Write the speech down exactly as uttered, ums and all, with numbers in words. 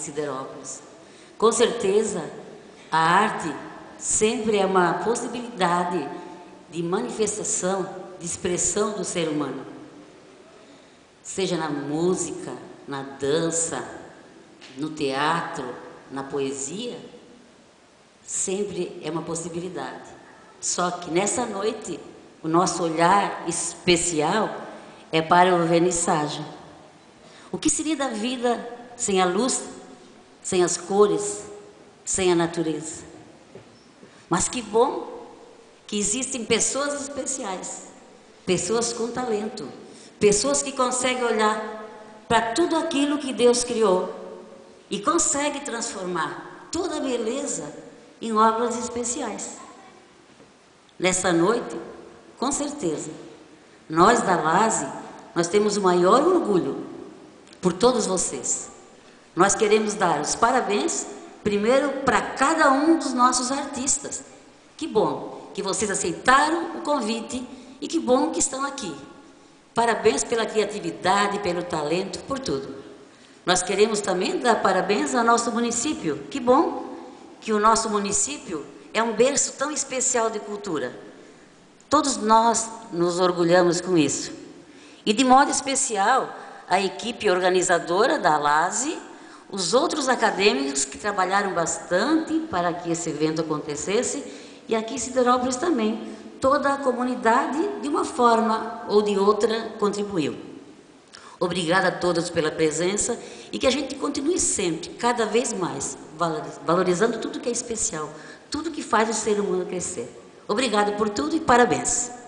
Siderópolis. Com certeza, a arte sempre é uma possibilidade de manifestação, de expressão do ser humano. Seja na música, na dança, no teatro, na poesia, sempre é uma possibilidade. Só que nessa noite, o nosso olhar especial é para o vernisságio. O que seria da vida sem a luz, sem as cores, sem a natureza? Mas que bom que existem pessoas especiais, pessoas com talento, pessoas que conseguem olhar para tudo aquilo que Deus criou e conseguem transformar toda a beleza em obras especiais. Nessa noite, com certeza, nós da LASE, nós temos o maior orgulho por todos vocês. Nós queremos dar os parabéns, primeiro, para cada um dos nossos artistas. Que bom que vocês aceitaram o convite e que bom que estão aqui. Parabéns pela criatividade, pelo talento, por tudo. Nós queremos também dar parabéns ao nosso município. Que bom que o nosso município é um berço tão especial de cultura. Todos nós nos orgulhamos com isso. E de modo especial, a equipe organizadora da LASE, os outros acadêmicos que trabalharam bastante para que esse evento acontecesse, e aqui em Siderópolis também. Toda a comunidade, de uma forma ou de outra, contribuiu. Obrigada a todos pela presença e que a gente continue sempre, cada vez mais, valorizando tudo que é especial, tudo que faz o ser humano crescer. Obrigado por tudo e parabéns.